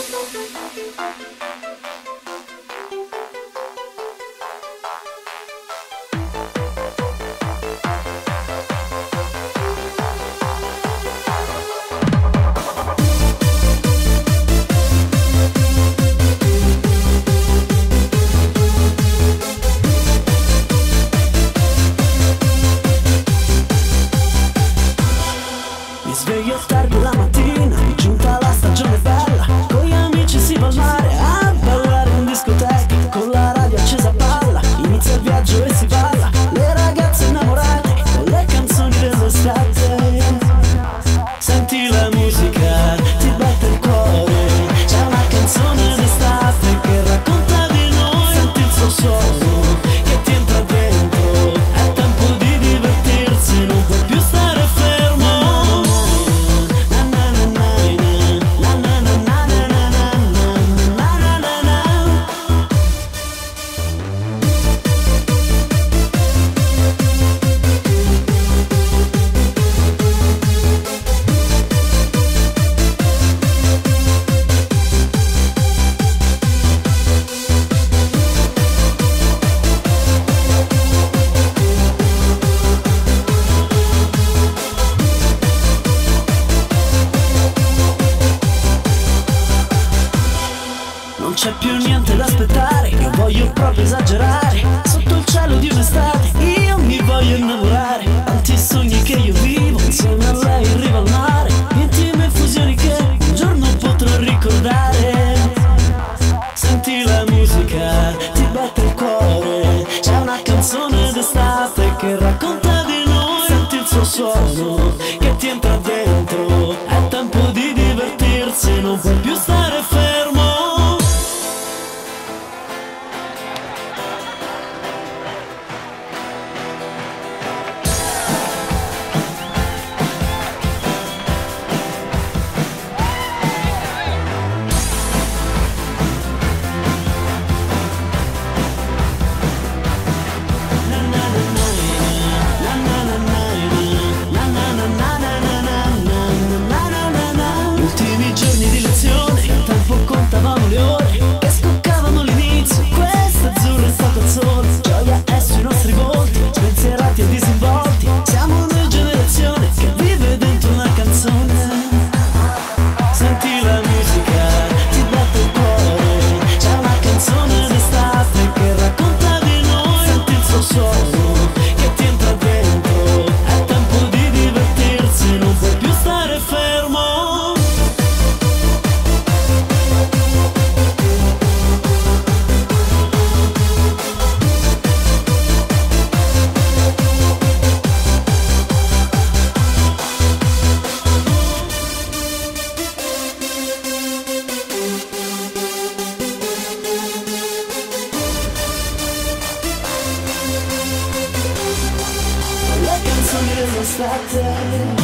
Mi sveglio tardi la mattina, giunta la stagione bella, con gli amici si va al mare a ballare in discoteca, con la radio accesa a palla, inizia il viaggio e si balla, le ragazze innamorate, con le canzoni dell'estate. Senti la musica, ti batte il cuore, c'è una canzone d'estate che racconta di noi, senti il suo suono che ti entra dentro, è tempo di divertirsi, non puoi più stare fermo. Non c'è più niente da aspettare, io voglio proprio esagerare, sotto il cielo di un'estate io mi voglio innamorare, tanti sogni che io vivo, insieme a lei in riva al mare, intime fusioni che un giorno potrò ricordare. Senti la musica, ti batte il cuore, c'è una canzone d'estate che racconta di noi, senti il suo suono che ti entra dentro, è tempo di divertirsi, non puoi più stare fermo. Ultimi giorni di lezione, il tempo contavamo le ore che scoccavano l'inizio, questa azzurra è stata il sole, gioia è sui nostri volti, spensierati e disinvolti, siamo una generazione che vive dentro una canzone. Senti la musica, ti batte il cuore, c'è una canzone d'estate che racconta di noi, senti il suo suono che ti entra dentro, è tempo di divertirsi, non puoi più stare fermo. Le canzoni dell'estate.